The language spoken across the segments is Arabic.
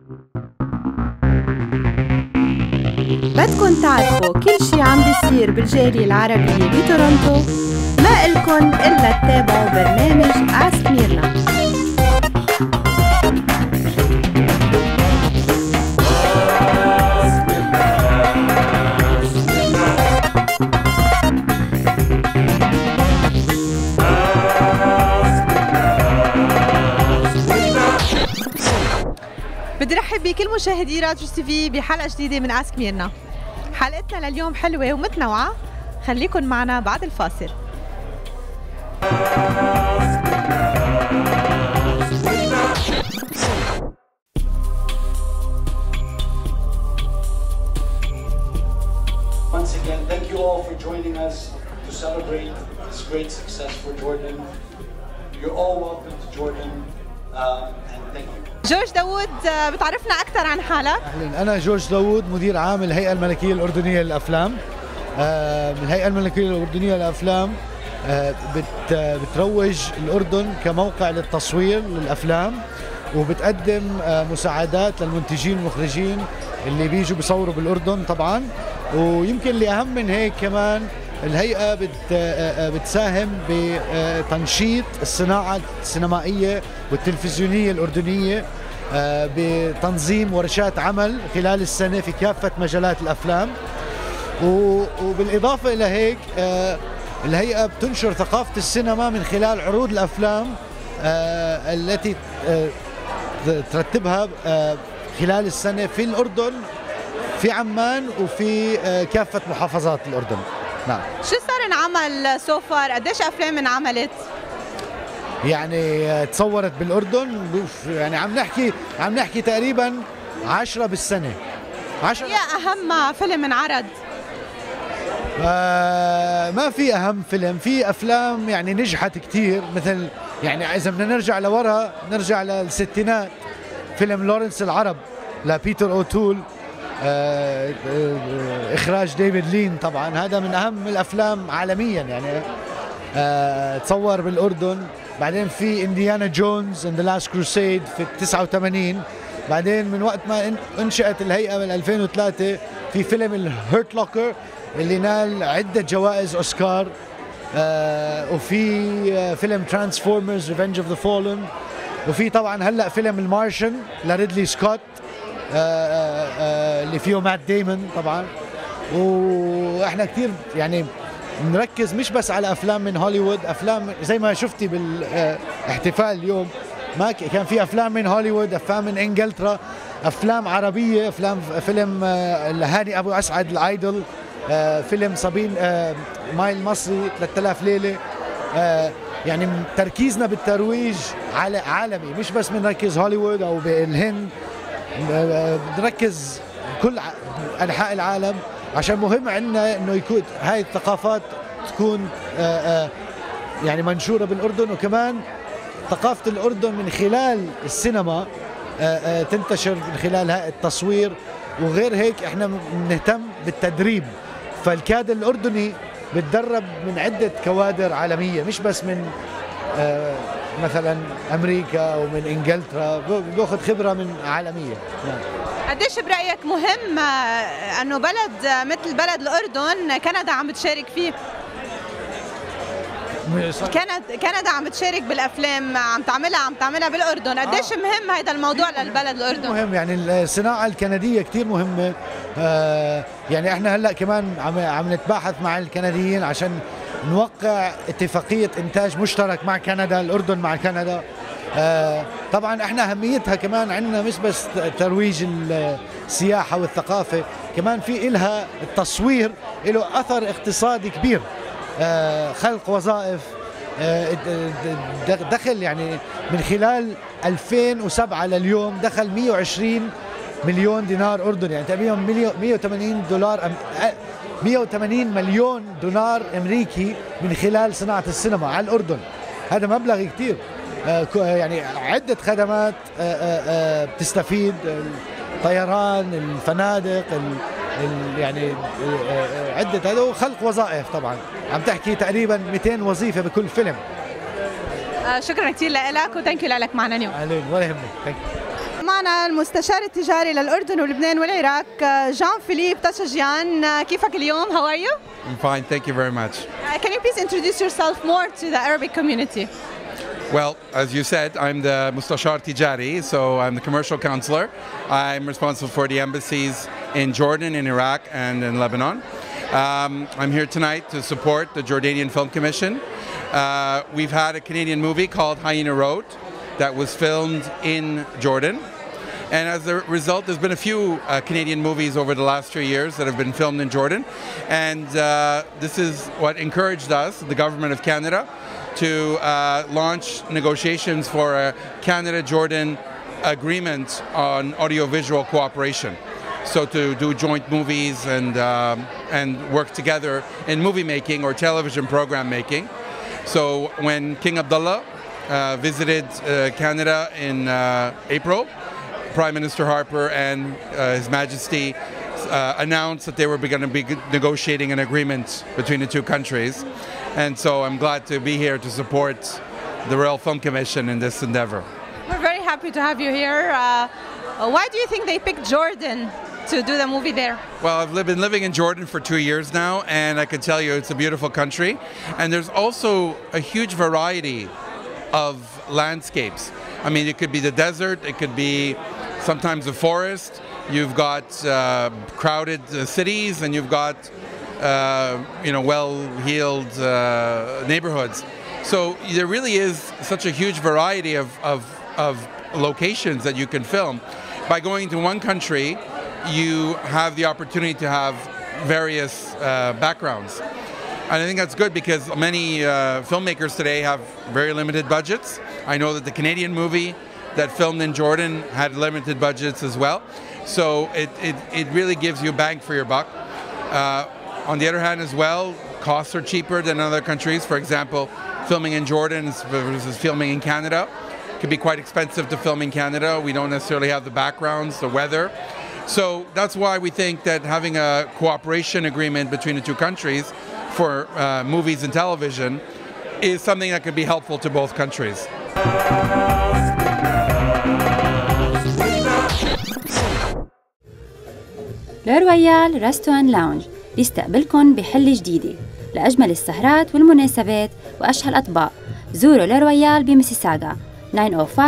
بدكن تعرفوا كل شي عم بيصير بالجالية العربية بتورونتو؟ ما إلكن إلا تتابعوا برنامج آسك ميرنا. بدي رحب بكل مشاهدي راديو تي في بحلقة جديدة من آسك ميرنا. حلقتنا لليوم حلوة ومتنوعة، خليكن معنا بعد الفاصل. Once again, thank you all for joining us to celebrate this great success for Jordan. You're all welcome to Jordan, and thank you. جورج داوود، بتعرفنا أكثر عن حالك؟ أهلاً، أنا جورج داوود، مدير عام الهيئة الملكية الأردنية للأفلام. الهيئة الملكية الأردنية للأفلام بتروج الأردن كموقع للتصوير للأفلام، وبتقدم مساعدات للمنتجين والمخرجين اللي بيجوا بيصوروا بالأردن طبعاً. ويمكن اللي أهم من هيك كمان الهيئة بتساهم بتنشيط الصناعة السينمائية والتلفزيونية الأردنية بتنظيم ورشات عمل خلال السنة في كافة مجالات الأفلام. وبالإضافة إلى هيك الهيئة بتنشر ثقافة السينما من خلال عروض الأفلام التي ترتبها خلال السنة في الأردن، في عمان، وفي كافة محافظات الأردن. نعم. شو صار انعمل سوفر؟ قديش أفلام انعملت؟ يعني تصورت بالأردن، يعني عم نحكي تقريبا 10 بالسنة. 10. هي أهم فيلم انعرض؟ ما في أهم فيلم، في أفلام يعني نجحت كتير، مثل يعني إذا بدنا نرجع لورا نرجع للستينات، فيلم لورنس العرب لبيتر أوتول، إخراج ديفيد لين، طبعا هذا من أهم الأفلام عالميا يعني. تصور بالأردن. بعدين في إنديانا جونز and the Last Crusade في 89. بعدين من وقت ما انشأت الهيئة من 2003 في فيلم الهيرت لوكر اللي نال عدة جوائز أوسكار، وفي فيلم ترانسفورمرز ريفنج اوف ذا فولن، وفي طبعا هلا فيلم المارشن لريدلي سكوت اللي فيه مات ديمون طبعا. واحنا كثير يعني نركز مش بس على افلام من هوليوود، افلام زي ما شفتي بالاحتفال اليوم، ما كان في افلام من هوليوود، افلام من انجلترا، افلام عربيه، فيلم هاني ابو اسعد الايدل، فيلم صابين ماي المصري 3000 ليله. يعني تركيزنا بالترويج على عالمي، مش بس بنركز هوليوود او بالهند، بنركز كل انحاء العالم، عشان مهم عندنا انه يكون هاي الثقافات تكون يعني منشوره بالاردن، وكمان ثقافه الاردن من خلال السينما تنتشر من خلال هاي التصوير. وغير هيك احنا بنهتم بالتدريب، فالكادر الاردني بتدرب من عده كوادر عالميه، مش بس من مثلا امريكا او من انجلترا، باخذ خبره من عالميه. قديش برأيك مهم انه بلد مثل بلد الأردن كندا عم بتشارك فيه؟ كندا عم بتشارك بالافلام، عم تعملها بالاردن، قديش مهم هذا الموضوع للبلد الاردن؟ مهم، يعني الصناعه الكنديه كثير مهمه. يعني احنا هلا كمان عم نتباحث مع الكنديين عشان نوقع اتفاقيه انتاج مشترك مع كندا، الاردن مع كندا. طبعا احنا اهميتها كمان عندنا مش بس ترويج السياحه والثقافه، كمان في إلها التصوير له اثر اقتصادي كبير، خلق وظائف، دخل يعني من خلال 2007 لليوم دخل 120 مليون دينار أردني، يعني تقريبا 180 مليون دولار أمريكي من خلال صناعة السينما على الأردن. هذا مبلغ كتير. يعني عدة خدمات بتستفيد، الطيران، الفنادق، يعني عدة، هذا وخلق وظائف طبعا، عم تحكي تقريبا 200 وظيفة بكل فيلم. شكرا كثير لك وثانك يو لك معنا اليوم. اهلين، ولا يهمك. مع معنا المستشار التجاري للأردن ولبنان والعراق جان فيليب تشجيان. كيفك اليوم؟ How are you? I'm fine, thank you very much. Can you please introduce yourself more to the Arabic community? Well, as you said, I'm the Mustashar Tijari, so I'm the commercial counselor. I'm responsible for the embassies in Jordan, in Iraq, and in Lebanon. I'm here tonight to support the Jordanian Film Commission. We've had a Canadian movie called Hyena Road that was filmed in Jordan. And as a result, there's been a few Canadian movies over the last 3 years that have been filmed in Jordan. And this is what encouraged us, the government of Canada, to launch negotiations for a Canada-Jordan agreement on audiovisual cooperation. So to do joint movies and work together in movie making or television program making. So when King Abdullah visited Canada in April, Prime Minister Harper and His Majesty announced that they were going to be negotiating an agreement between the two countries. And so I'm glad to be here to support the Royal Film Commission in this endeavor. We're very happy to have you here. Why do you think they picked Jordan to do the movie there? Well, I've been living in Jordan for 2 years now, and I can tell you it's a beautiful country. And there's also a huge variety of landscapes. I mean, it could be the desert, it could be sometimes a forest. You've got crowded cities, and you've got well-heeled neighborhoods. So there really is such a huge variety of locations that you can film. By going to one country, you have the opportunity to have various backgrounds. And I think that's good because many filmmakers today have very limited budgets. I know that the Canadian movie that filmed in Jordan had limited budgets as well. So it really gives you bang for your buck. On the other hand as well, costs are cheaper than other countries. For example, filming in Jordan versus filming in Canada. It can be quite expensive to film in Canada. We don't necessarily have the backgrounds, the weather. So that's why we think that having a cooperation agreement between the two countries for movies and television is something that can be helpful to both countries. لو رويال ريستوران لاونج بيستقبلكن بحلة جديدة لأجمل السهرات والمناسبات وأشهى الأطباق. زوروا لو رويال بميسيساغا 905-281-8259.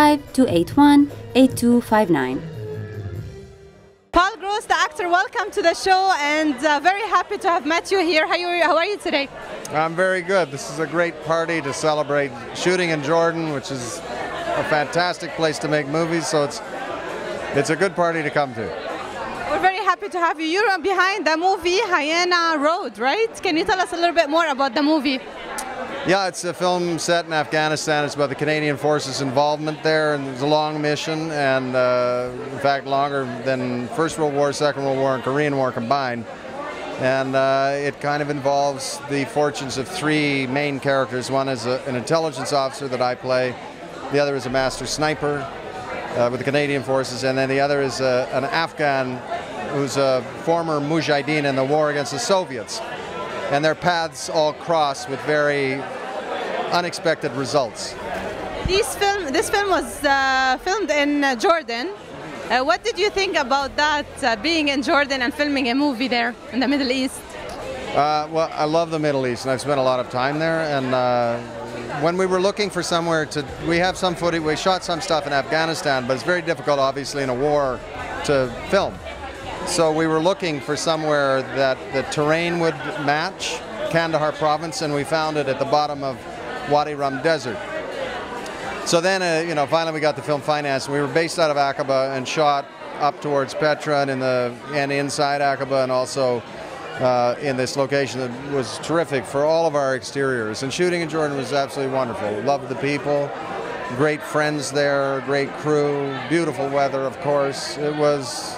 Paul Gross, the actor, welcome to the show, and very happy to have met you here. How are you today? I'm very good. This is a great party to celebrate shooting in Jordan, which is a fantastic place to make movies, so it's a good party to come to. We're very happy to have you. You're behind the movie Hyena Road, right? Can you tell us a little bit more about the movie? Yeah, it's a film set in Afghanistan. It's about the Canadian Forces' involvement there, and it's a long mission, and in fact longer than First World War, Second World War, and Korean War combined. And it kind of involves the fortunes of three main characters. One is an intelligence officer that I play. The other is a master sniper with the Canadian Forces, and then the other is an Afghan who's a former Mujahideen in the war against the Soviets. And their paths all cross with very unexpected results. This film was filmed in Jordan. What did you think about that, being in Jordan and filming a movie there in the Middle East? Well, I love the Middle East, and I've spent a lot of time there. And when we were looking for somewhere we have some footage, we shot some stuff in Afghanistan, but it's very difficult, obviously, in a war to film. So we were looking for somewhere that the terrain would match Kandahar province, and we found it at the bottom of Wadi Rum Desert. So then, finally we got the film financed. We were based out of Aqaba and shot up towards Petra and inside Aqaba, and also in this location that was terrific for all of our exteriors. And shooting in Jordan was absolutely wonderful. Loved the people, great friends there, great crew, beautiful weather, of course. It was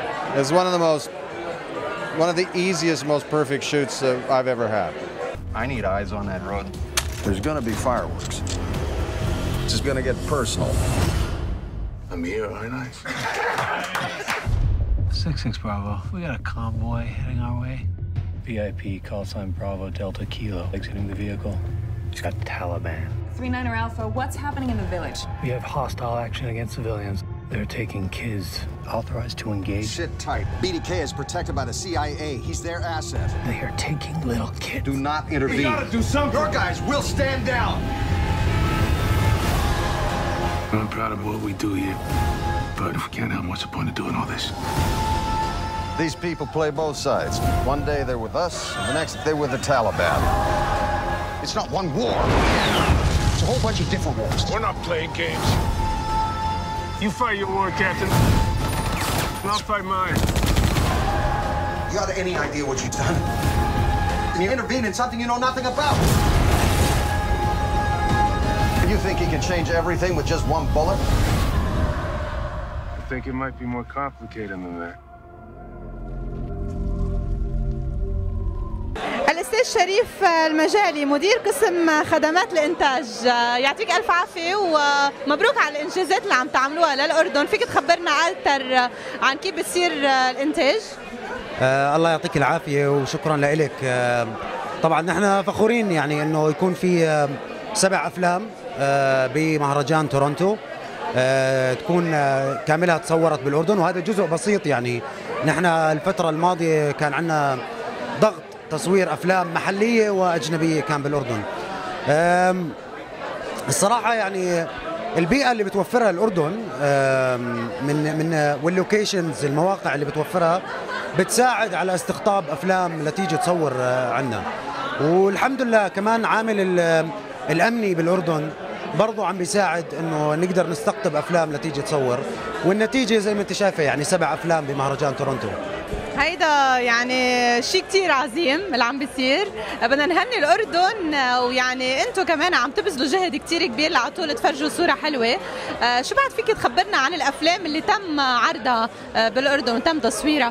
one of the easiest, most perfect shoots that I've ever had. I need eyes on that road. There's gonna be fireworks. This is gonna get personal. Amir, aren't I? 6-6 Bravo. We got a convoy heading our way. VIP call sign Bravo Delta Kilo exiting the vehicle. He's got Taliban. 3-9er Alpha, what's happening in the village? We have hostile action against civilians. They're taking kids authorized to engage. Sit tight. BDK is protected by the CIA. He's their asset. They are taking little kids. Do not intervene. You gotta do something. Your guys will stand down. I'm proud of what we do here, but if we can't help, what's the point of doing all this? These people play both sides. One day they're with us, and the next they're with the Taliban. It's not one war. It's a whole bunch of different wars. We're not playing games. You fight your war, Captain, and I'll fight mine. You got any idea what you've done? And you intervene in something you know nothing about. You think he can change everything with just one bullet? I think it might be more complicated than that. الأستاذ شريف المجالي مدير قسم خدمات الإنتاج، يعطيك ألف عافية ومبروك على الإنجازات اللي عم تعملوها للأردن. فيك تخبرنا أكثر عن كيف بتصير الإنتاج؟ الله يعطيك العافية وشكرا لك. طبعا نحن فخورين يعني إنه يكون في 7 أفلام بمهرجان تورونتو تكون كاملها تصورت بالأردن، وهذا جزء بسيط. يعني نحن الفترة الماضية كان عندنا ضغط تصوير أفلام محلية وأجنبية كان بالأردن. الصراحة يعني البيئة اللي بتوفرها الأردن من واللوكيشنز المواقع اللي بتوفرها بتساعد على استقطاب أفلام لتيجي تصور عنا. والحمد لله كمان عامل الأمني بالأردن برضو عم بيساعد إنه نقدر نستقطب أفلام لتيجي تصور، والنتيجة زي ما أنت شايفة يعني 7 أفلام بمهرجان تورونتو. هيدا يعني شيء كتير عظيم اللي عم بيصير. بدنا نهني الأردن، ويعني أنتم كمان عم تبذلوا جهد كتير كبير لعلى طول تفرجوا صورة حلوة. شو بعد فيك تخبرنا عن الأفلام اللي تم عرضها بالأردن وتم تصويرها؟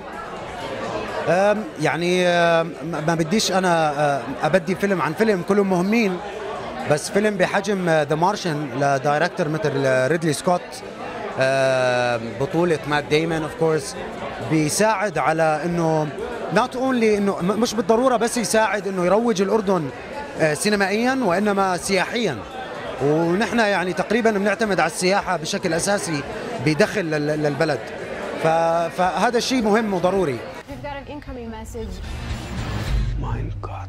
يعني ما بديش أنا أبدي فيلم عن فيلم، كلهم مهمين، بس فيلم بحجم ذا مارشن لدايركتور مثل ريدلي سكوت، بطولة مات دايمون اوف كورس، بيساعد على انه نوت اونلي انه مش بالضرورة بس يساعد انه يروج الأردن سينمائيا وانما سياحيا. ونحن يعني تقريبا بنعتمد على السياحة بشكل اساسي بدخل للبلد، فهذا الشيء مهم وضروري. Mein Gott.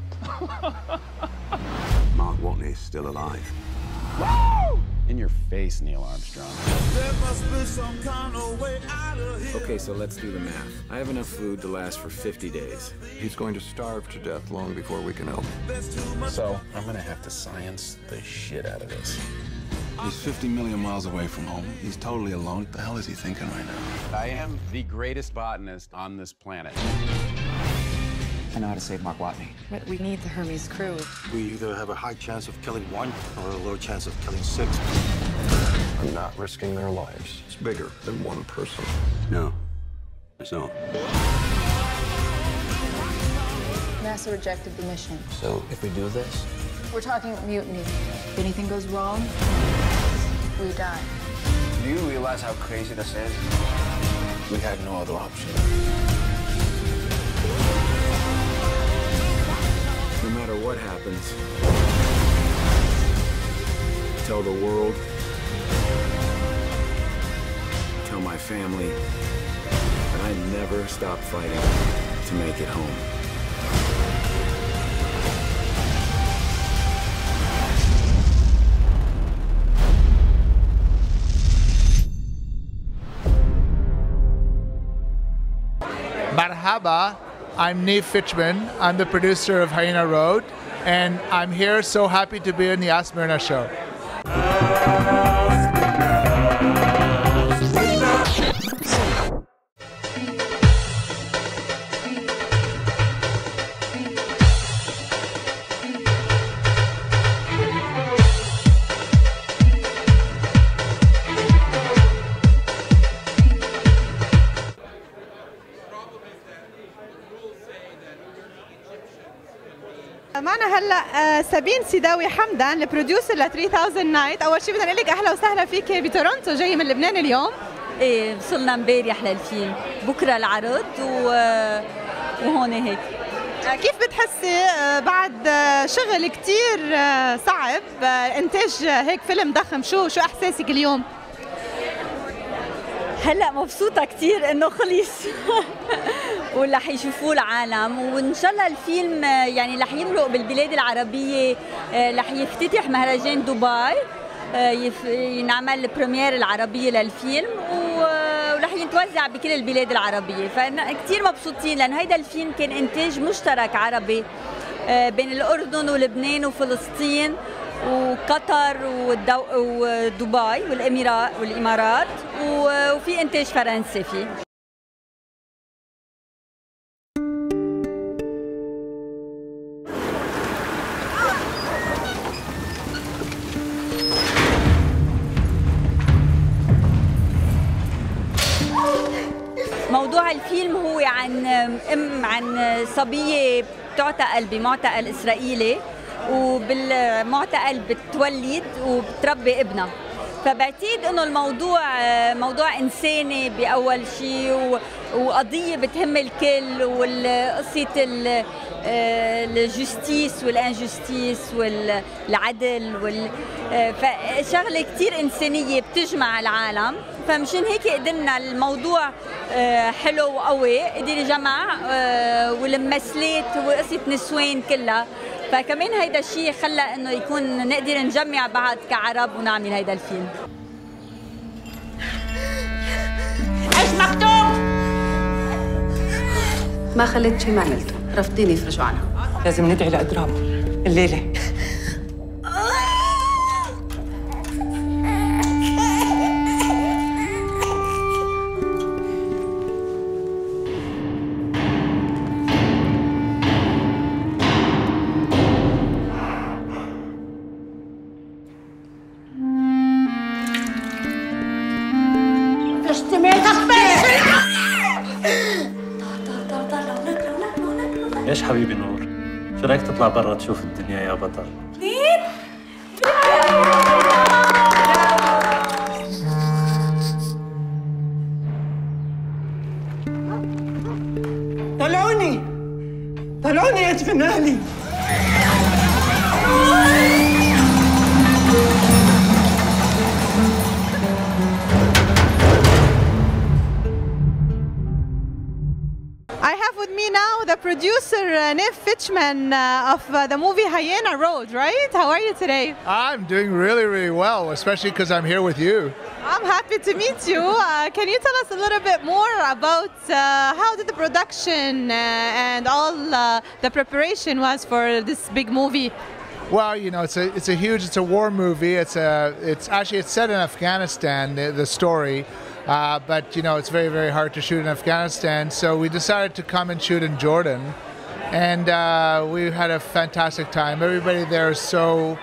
Mark Watney is still alive. In your face, Neil Armstrong. There must be some kind of way out of here. Okay, so let's do the math. I have enough food to last for 50 days. He's going to starve to death long before we can help. So I'm gonna have to science the shit out of this. He's 50 million miles away from home. He's totally alone. What the hell is he thinking right now? I am the greatest botanist on this planet. I know how to save Mark Watney. But we need the Hermes crew. We either have a high chance of killing 1 or a low chance of killing 6. I'm not risking their lives. It's bigger than one person. No, it's not. NASA rejected the mission. So if we do this? We're talking mutiny. If anything goes wrong, we die. Do you realize how crazy this is? We had no other option. No matter what happens, tell the world, tell my family that I never stop fighting to make it home. Marhaba. I'm Neve Fitchman. I'm the producer of Hyena Road, and I'm here so happy to be in the Ask Myrna show. معنا هلا سابين سيداوي حمدان البروديوسر ل 3000 نايت. اول شيء بدنا نقول لك اهلا وسهلا فيك بتورونتو، جاي من لبنان اليوم. ايه وصلنا امبارح للفيلم، بكره العرض وهون هيك. كيف بتحسي بعد شغل كتير صعب انتاج هيك فيلم ضخم، شو احساسك اليوم؟ هلا مبسوطة كتير انه خلص ورح يشوفوه العالم، وان شاء الله الفيلم يعني رح يمرق بالبلاد العربية، رح يفتتح مهرجان دبي، ينعمل البريمير العربية للفيلم ورح يتوزع بكل البلاد العربية. فكتير مبسوطين لأن هيدا الفيلم كان إنتاج مشترك عربي بين الأردن ولبنان وفلسطين وقطر ودبي والإمارات وفي إنتاج فرنسي فيه. موضوع الفيلم هو عن صبية بتعتقل بمعتقل إسرائيلي، وبالمعتقل بتولد وبتربي ابنها. فبعتقد انه الموضوع موضوع انساني باول شيء، وقضيه بتهم الكل، وقصه الجستيس والانجستيس والعدل فشغله كثير انسانيه بتجمع العالم. فمشان هيك قدرنا الموضوع حلو وقوي، قدر يجمع والممثلات وقصه نسوان كلها. فكمان هيدا الشيء خلى انه يكون نقدر نجمع بعض كعرب ونعمل هيدا الفيلم. ايش مكتوب؟ ما خليت شيء ما عملته، رفضيني يفرجوا عنها. لازم ندعي لأدرام الليلة. ايش حبيبي نور؟ شو رايك تطلع برا تشوف الدنيا يا بطل؟ مين؟ طلعوني طلعوني يا جبنالي. I have with me now the producer Nev Fitchman of the movie Hyena Road, right? How are you today? I'm doing really, really well, especially because I'm here with you. I'm happy to meet you. Can you tell us a little bit more about how did the production and all the preparation was for this big movie? Well, you know, it's a war movie. It's set in Afghanistan, the story. But you know, it's very, very hard to shoot in Afghanistan, so we decided to come and shoot in Jordan, and we had a fantastic time. Everybody there is so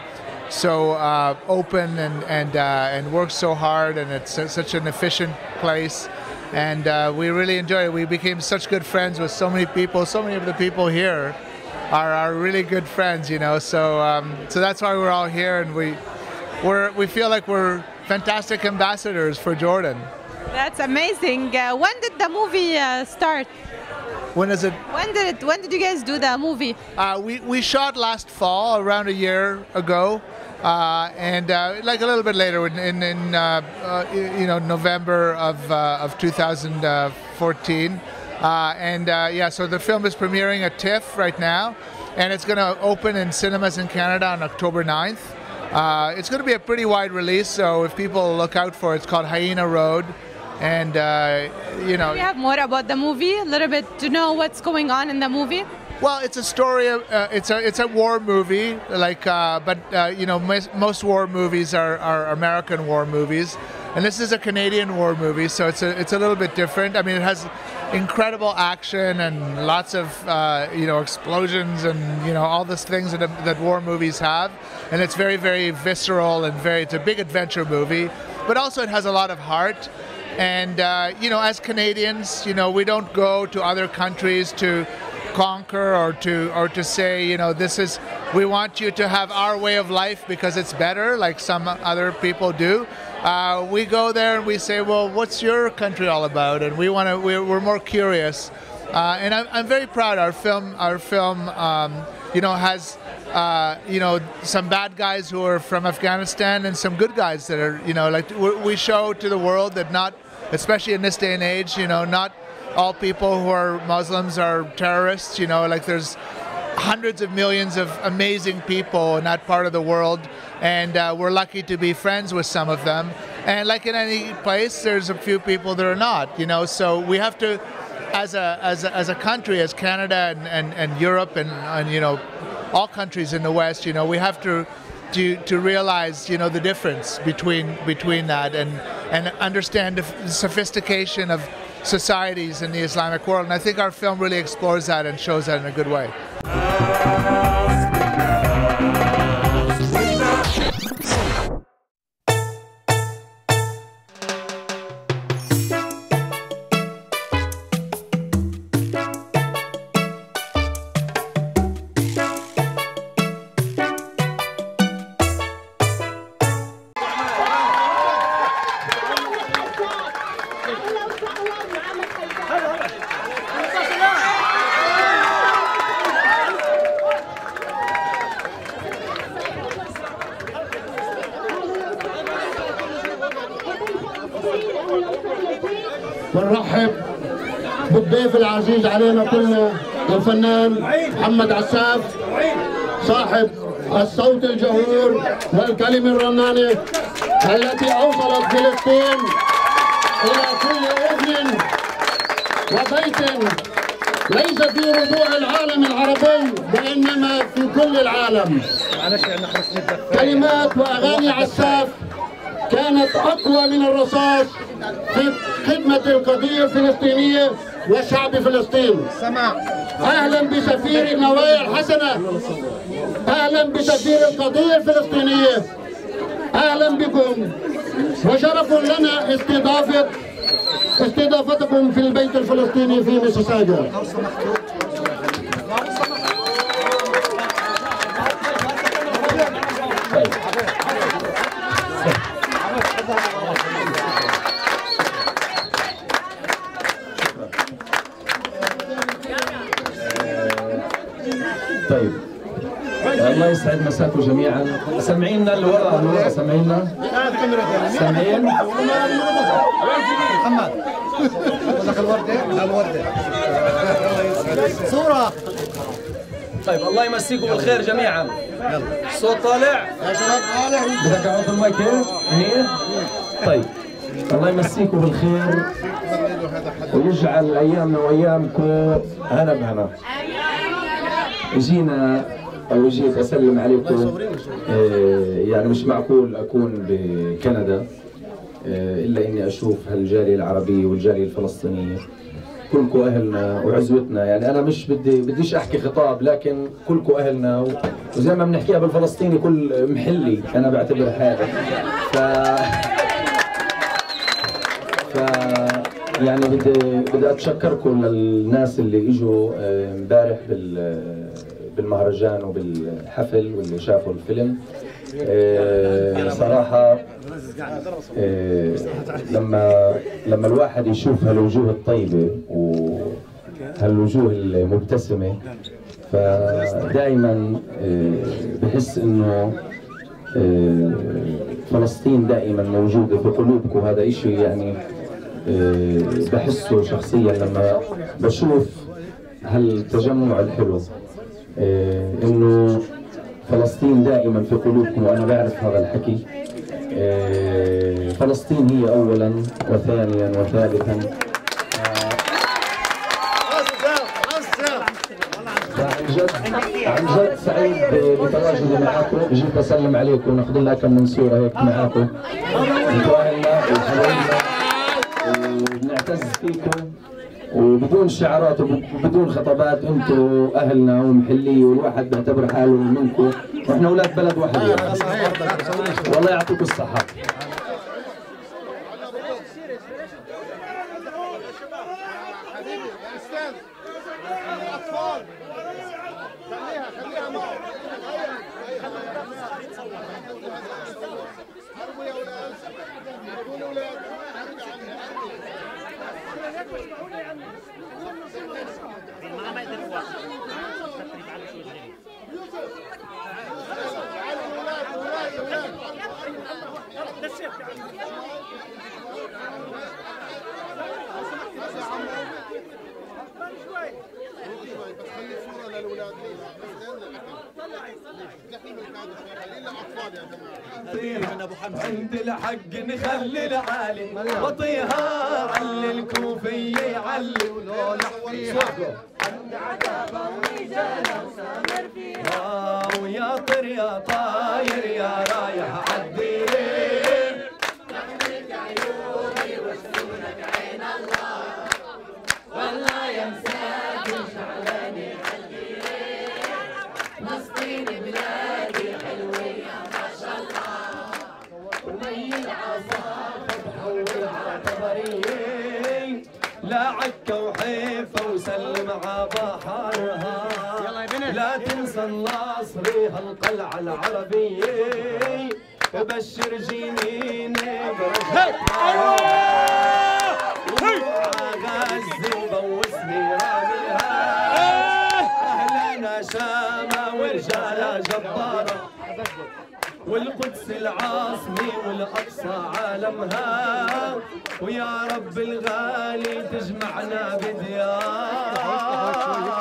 open and works so hard, and it's such an efficient place, and we really enjoyed it. We became such good friends with so many people. So many of the people here are really good friends, you know. So that's why we're all here, and we feel like we're fantastic ambassadors for Jordan. That's amazing. When did the movie start? When is it? When did you guys do the movie? We shot last fall, around a year ago, and like a little bit later in you know, November of 2014, and yeah, so the film is premiering at TIFF right now, and it's going to open in cinemas in Canada on October 9th. It's going to be a pretty wide release, so if people look out for it, it's called Hyena Road. And you know, do you have more about the movie, a little bit to know what's going on in the movie? Well, it's a story of it's a war movie, like but you know, most war movies are American war movies, and this is a Canadian war movie, so it's a little bit different. I mean, it has incredible action and lots of you know, explosions and, you know, all these things that war movies have, and it's very, very visceral and it's a big adventure movie, but also it has a lot of heart. And you know, as Canadians, you know, we don't go to other countries to conquer or to say, you know, we want you to have our way of life because it's better, like some other people do. We go there and we say, well, what's your country all about? And we're more curious. And I'm very proud. Our film, you know, has you know, some bad guys who are from Afghanistan and some good guys that are, you know, like we show to the world that not especially in this day and age. You know, not all people who are Muslims are terrorists. You know, like there's hundreds of millions of amazing people in that part of the world, and we're lucky to be friends with some of them. And like in any place, there's a few people that are not. You know, so we have to, as a country, as Canada and Europe and you know, all countries in the West, you know, we have to realize, you know, the difference between that and understand the sophistication of societies in the Islamic world. And I think our film really explores that and shows that in a good way. ونرحب بالضيف العزيز علينا كلنا الفنان محمد عساف صاحب الصوت الجهور والكلمة الرنانة التي أوصلت فلسطين إلى كل أذن وبيت ليس في ربوع العالم العربي وإنما في كل العالم. كلمات وأغاني عساف كانت أقوى من الرصاص في خدمة القضية الفلسطينية وشعب فلسطين. أهلا بسفير النوايا الحسنة، أهلا بسفير القضية الفلسطينية، أهلا بكم وشرف لنا استضافتكم في البيت الفلسطيني في ميسيساغا. طيب الله يسعد مساكم جميعا. سامعيننا اللي ورا سامعيننا؟ سامعين؟ محمد بدك الوردة صورة. طيب الله يمسيكم بالخير جميعا. الصوت طالع؟ يا شباب طالع. بدك اقعد المايك هيك؟ طيب الله يمسيكم بالخير ويجعل ايامنا وايامكم هنا بهنا. جينا او جيت اسلم عليكم. يعني مش معقول اكون بكندا الا اني اشوف هالجاليه العربيه والجاليه الفلسطينيه. كلكم اهلنا وعزوتنا. يعني انا مش بديش احكي خطاب، لكن كلكم اهلنا وزي ما بنحكيها بالفلسطيني كل محلي انا بعتبر حالي. يعني بدي اتشكركم للناس اللي اجوا امبارح بالمهرجان وبالحفل واللي شافوا الفيلم. صراحة لما الواحد يشوف هالوجوه الطيبة وهالوجوه المبتسمة فدائما بحس انه فلسطين دائما موجودة في قلوبكم. هذا اشي يعني بحسه شخصيا لما بشوف هالتجمع الحلو، انه فلسطين دائما في قلوبكم وانا بعرف هذا الحكي. فلسطين هي اولا وثانيا وثالثا. عن جد سعيد بتواجدي معاكم. جيت اسلم عليكم وناخذ لنا كم من صوره هيك معاكم. انتوا اهلنا وحبايبنا وبنعتز فيكم وبدون شعارات وبدون خطابات. انتم اهلنا ومحليه والواحد بيعتبر حاله منكم واحنا اولاد بلد واحد. والله يعطيكم الصحه. عند الحق نخلي العالي وطيها علي الكوفية علي ولولا عند عتابة ورجالة وسامر فيها ويا طير يا طاير يا رايح عالديرين نحميك عيوني واشتونك عين الله والله يا مساكن شعلاني عالديرين فلسطين بلادي حلوة ما شاء الله ومي العصافة تحول عالطبريين لا عكا وحيفا وسلم عبحرها لا تنسى الناصري هالقلعة العربية بشر جنيني برجع غزة وبوسني راميها أهلنا شامة ورجالة جبارة والقدس العاصمة والأقصى عالمها ويا رب الغالي تجمعنا بديار.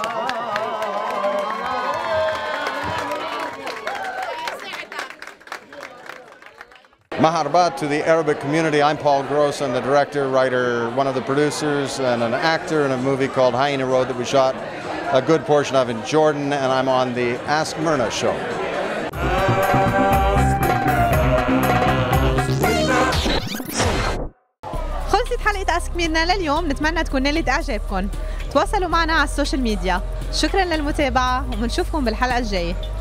Maharbat to the Arabic community. I'm Paul Gross. I'm the director, writer, one of the producers, and an actor in a movie called Hyena Road that we shot a good portion of in Jordan, and I'm on the Ask Myrna show. خلصت حلقة أسك ميرنا لليوم، نتمنى تكون نالت إعجابكم. تواصلوا معنا على السوشيال ميديا. شكرا للمتابعة وبنشوفكم بالحلقة الجاية.